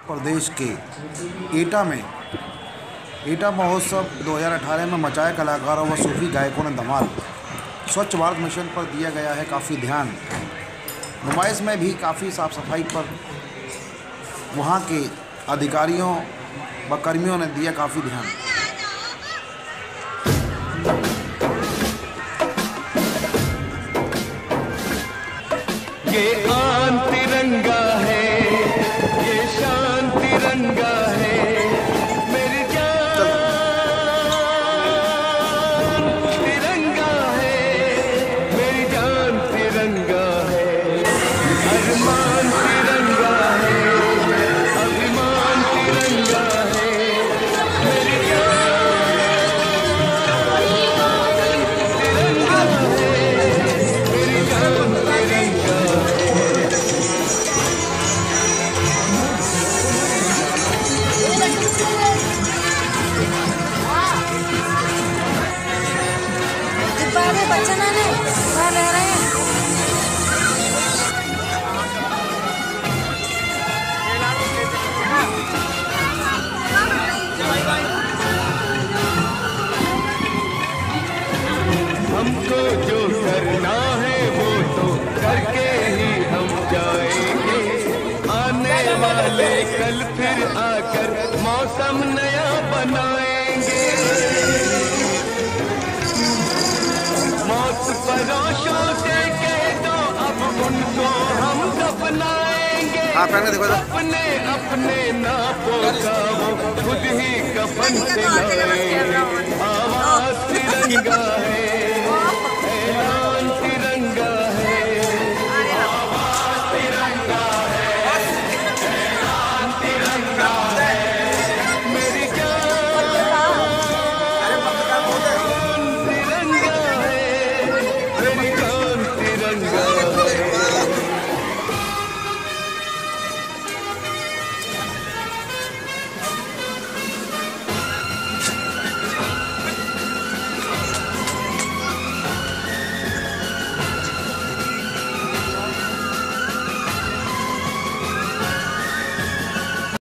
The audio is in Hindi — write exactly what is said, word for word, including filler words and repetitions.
प्रदेश के एटा में एटा महोत्सव दो हज़ार अठारह में मचाए कलाकारों व सूफी गायकों ने धमाल। स्वच्छ भारत मिशन पर दिया गया है काफ़ी ध्यान। नुमाइश में भी काफ़ी साफ सफाई पर वहाँ के अधिकारियों व कर्मियों ने दिया काफ़ी ध्यान। ये आन तिरंगा है, ये शान तिरंगा है, मेरी जान तिरंगा है, मेरी जान तिरंगा है, अरमान तिरंगा है, अभिमान तिरंगा है, मेरी जान तिरंगा है, मेरी जान तिरंगा है। बच्चे ना नहीं वहाँ रह रहे हैं। हमको जो करना है वो तो करके ही हम जाएंगे। आने वाले कल फिर आकर मौसम नया बनाएंगे। मौत परोशों से कह दो अब उनको हम दफनाएंगे। अपने अपने नापों का वो खुद ही कफन दिलाएंगे। आवाज तिरंगा